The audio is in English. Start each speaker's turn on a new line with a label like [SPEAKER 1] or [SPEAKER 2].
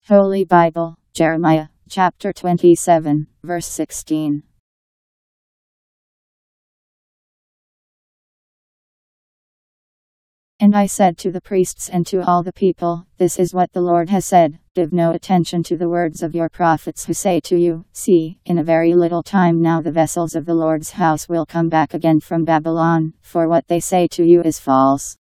[SPEAKER 1] Holy Bible, Jeremiah, chapter 27, verse 16. And I said to the priests and to all the people, This is what the Lord has said, give no attention to the words of your prophets who say to you, See, in a very little time now the vessels of the Lord's house will come back again from Babylon, for what they say to you is false.